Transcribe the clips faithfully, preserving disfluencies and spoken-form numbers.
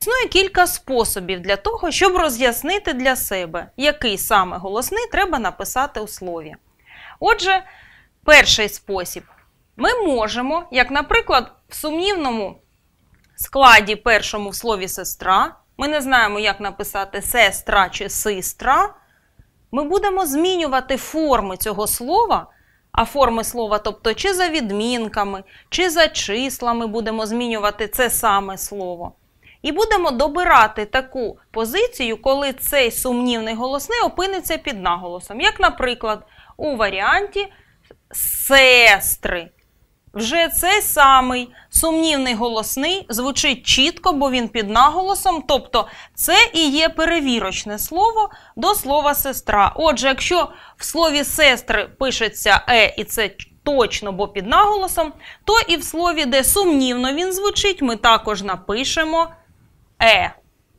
Існує кілька способів для того, щоб роз'яснити для себе, який саме голосний треба написати у слові. Отже, перший спосіб. Ми можемо, як, наприклад, в сумнівному складі першому в слові «сестра», ми не знаємо, як написати «сестра» чи «систра», ми будемо змінювати форми цього слова, а форми слова, тобто чи за відмінками, чи за числами будемо змінювати це саме слово. І будемо добирати таку позицію, коли цей сумнівний голосний опиниться під наголосом. Як, наприклад, у варіанті «сестри». Вже цей самий сумнівний голосний звучить чітко, бо він під наголосом, тобто це і є перевірочне слово до слова «сестра». Отже, якщо в слові «сестри» пишеться «е» і це точно, бо під наголосом, то і в слові, де сумнівно він звучить, ми також напишемо «е».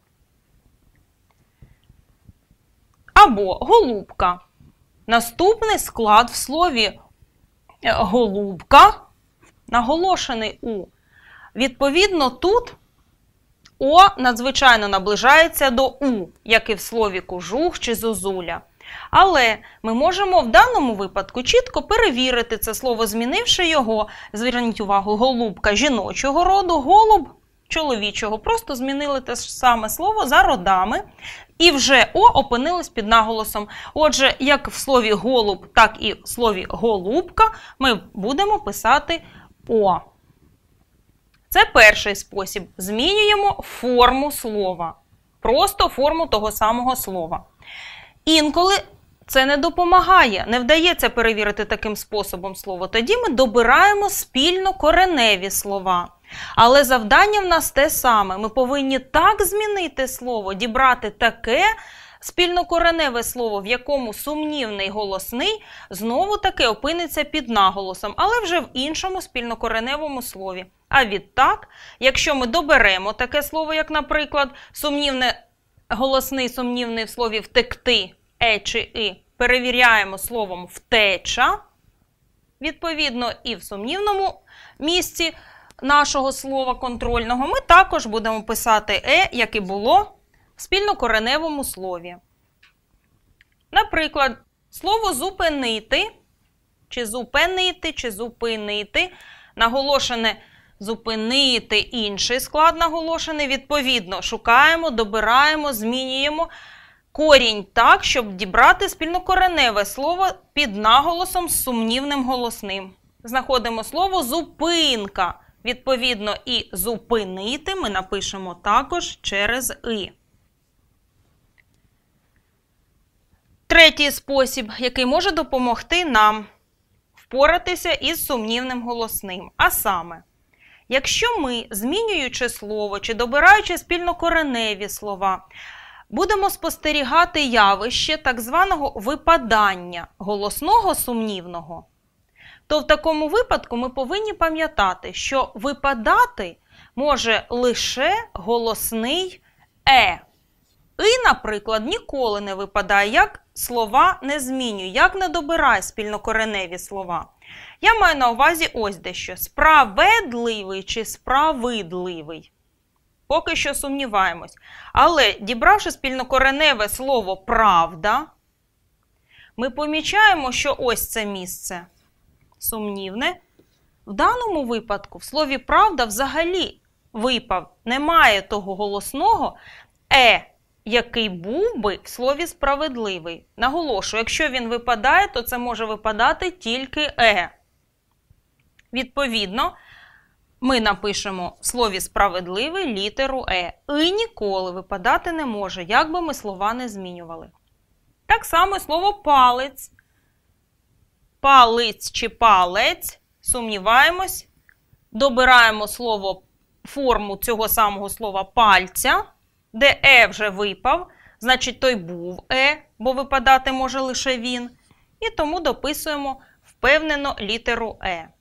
Або голубка. Наступний склад в слові голубка наголошений «у». Відповідно, тут «о» надзвичайно наближається до «у», як і в слові «кожух» чи «зозуля». Але ми можемо в даному випадку чітко перевірити це слово, змінивши його. Зверніть увагу, голубка жіночого роду, голуб чоловічого. Просто змінили те ж саме слово за родами. І вже «о» опинилось під наголосом. Отже, як в слові «голуб», так і в слові «голубка» ми будемо писати «о». Це перший спосіб. Змінюємо форму слова. Просто форму того самого слова. Інколи це не допомагає, не вдається перевірити таким способом слово. Тоді ми добираємо спільнокореневі слова. Але завдання в нас те саме. Ми повинні так змінити слово, дібрати таке спільнокореневе слово, в якому сумнівний голосний знову таки опиниться під наголосом, але вже в іншому спільнокореневому слові. А відтак, якщо ми доберемо таке слово, як, наприклад, сумнівне голосний сумнівний в слові «втекти», «е» чи «и», перевіряємо словом «втеча», відповідно, і в сумнівному місці нашого слова контрольного ми також будемо писати «е», як і було в спільнокореневому слові. Наприклад, слово «зупинити», чи «зупинити», чи «зупинити», наголошене «зупинити», інший склад наголошений, відповідно, шукаємо, добираємо, змінюємо корінь так, щоб дібрати спільнокореневе слово під наголосом з сумнівним голосним. Знаходимо слово «зупинка». Відповідно, і «зупинити» ми напишемо також через «и». Третій спосіб, який може допомогти нам впоратися із сумнівним голосним. А саме, якщо ми, змінюючи слово чи добираючи спільнокореневі слова, будемо спостерігати явище так званого випадання голосного сумнівного, то в такому випадку ми повинні пам'ятати, що випадати може лише голосний «е». «И», наприклад, ніколи не випадає, як слова не змінює, як не добирає спільнокореневі слова. Я маю на увазі ось дещо. Справедливий чи справедливий. Поки що сумніваємось. Але, дібравши спільнокореневе слово «правда», ми помічаємо, що ось це місце сумнівне. В даному випадку в слові «правда» взагалі випав, немає того голосного «е», який був би в слові «справедливий». Наголошую, якщо він випадає, то це може випадати тільки «е». Відповідно, ми напишемо в слові «справедливий» літеру «е». «И» ніколи випадати не може, як би ми слова не змінювали. Так само слово «палець». Палець чи палець, сумніваємось, добираємо слово, форму цього самого слова «пальця», де «е» вже випав, значить той був «е», бо випадати може лише він. І тому дописуємо впевнено літеру «е».